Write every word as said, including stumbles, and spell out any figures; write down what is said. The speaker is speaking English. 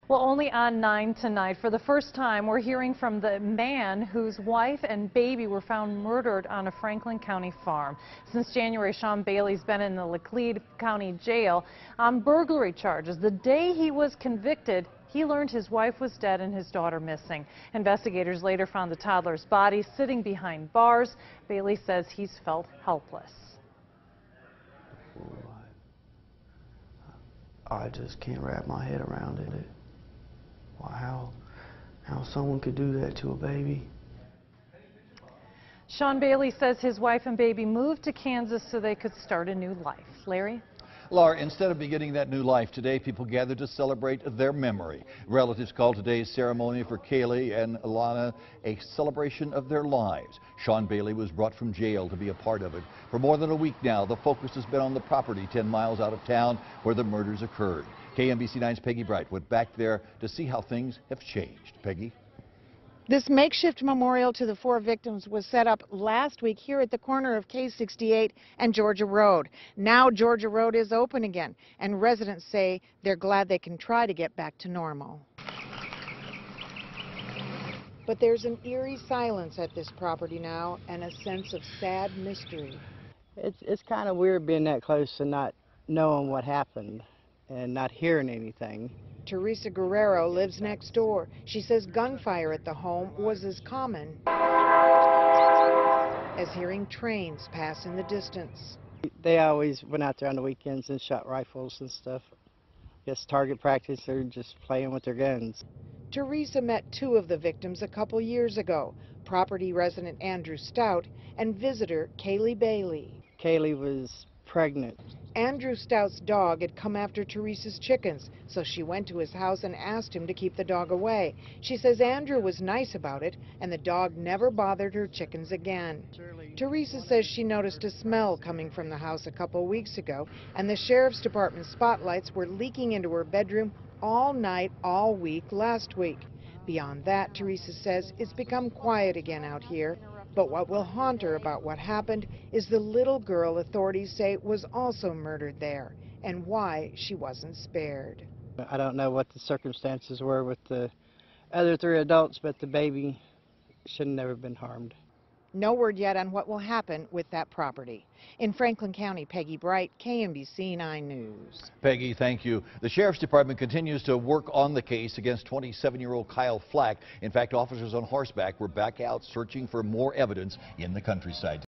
Well, only on nine tonight, for the first time, we're hearing from the man whose wife and baby were found murdered on a Franklin County farm. Since January, Sean Bailey's been in the Laclede County Jail on burglary charges. The day he was convicted, he learned his wife was dead and his daughter missing. Investigators later found the toddler's body sitting behind bars. Bailey says he's felt helpless. I just can't wrap my head around it. Wow, how someone could do that to a baby. Sean Bailey says his wife and baby moved to Kansas so they could start a new life. Larry? Laura, instead of beginning that new life today, people gathered to celebrate their memory. Relatives called today's ceremony for Kaylie and Lana a celebration of their lives. Sean Bailey was brought from jail to be a part of it. For more than a week now, the focus has been on the property ten miles out of town where the murders occurred. K M B C nine's Peggy Bright went back there to see how things have changed. Peggy? This makeshift memorial to the four victims was set up last week here at the corner of K sixty-eight and Georgia Road. Now Georgia Road is open again, and residents say they're glad they can try to get back to normal. But there's an eerie silence at this property now and a sense of sad mystery. It's, it's kind of weird being that close and not knowing what happened and not hearing anything. Teresa Guerrero lives next door. She says gunfire at the home was as common as hearing trains pass in the distance. They always went out there on the weekends and shot rifles and stuff. Guess target practice or just playing with their guns. Teresa met two of the victims a couple years ago, property resident Andrew Stout and visitor Kaylie Bailey. Kaylie was pregnant. Andrew Stout's dog had come after Teresa's chickens, so she went to his house and asked him to keep the dog away. She says Andrew was nice about it, and the dog never bothered her chickens again. Teresa says she noticed a smell coming from the house a couple weeks ago, and the sheriff's department spotlights were leaking into her bedroom all night, all week last week. Beyond that, Teresa says it's become quiet again out here. But what will haunt her about what happened is the little girl authorities say was also murdered there, and why she wasn't spared. I don't know what the circumstances were with the other three adults, but the baby should have never been harmed. No word yet on what will happen with that property. In Franklin County, Peggy Bright, K M B C nine News. Peggy, thank you. The Sheriff's Department continues to work on the case against twenty-seven-year-old Kyle Flack. In fact, officers on horseback were back out searching for more evidence in the countryside.